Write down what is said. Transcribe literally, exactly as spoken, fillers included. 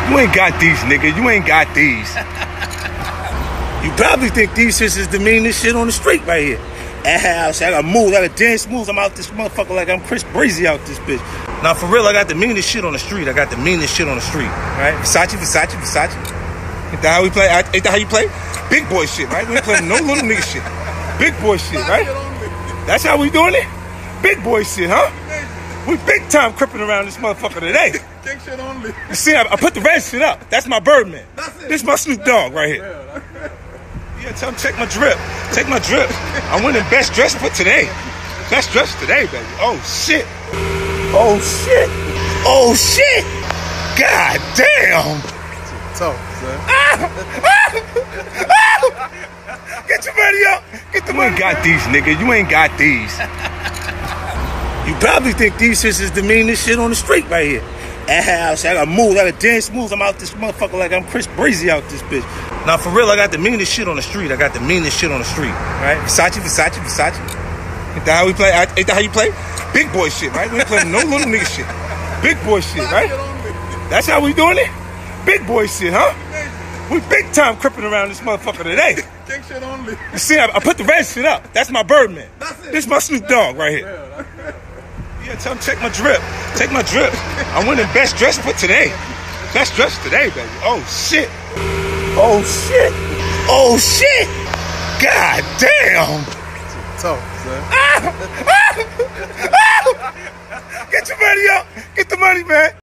You ain't got these, nigga. You ain't got these. You probably think these is the meanest shit on the street right here. I gotta move, I gotta dance moves. I'm out this motherfucker like I'm Chris Breezy out this bitch. Now for real, I got the meanest shit on the street. I got the meanest shit on the street, right? Versace, Versace, Versace. Ain't that how we play? Ain't that how you play? Big boy shit, right? We ain't playing no little nigga shit. Big boy shit, right? That's how we doing it? Big boy shit, huh? We big time cripping around this motherfucker today. Big shit only. You see, I, I put the red shit up. That's my Birdman. This is my Snoop Dogg right here. Yeah, tell him check my drip. Take my drip. I'm winning best dress for today. Best dress today, baby. Oh shit. Oh shit. Oh shit. God damn. Talk, son. Get your money up. Get the money. You ain't got these, nigga. You ain't got these. You probably think these is the meanest shit on the street right here. I gotta move, I gotta dance moves. I'm out this motherfucker like I'm Chris Breezy out this bitch. Now for real, I got the meanest shit on the street. I got the meanest shit on the street, right? Versace, Versace, Versace. Ain't that how we play? Ain't that how you play? Big boy shit, right? We ain't playing no little nigga shit. Big boy shit, right? That's how we doing it? Big boy shit, huh? We big time cripping around this motherfucker today. Big shit only. You see, I, I put the red shit up. That's my Birdman. This is my Snoop Dogg right here. Yeah, tell him check my drip. Take my drip. I'm winning best dress for today. Best dress today, baby. Oh shit. Oh shit. Oh shit. God damn. Talk, son. Get your money up. Get the money, man.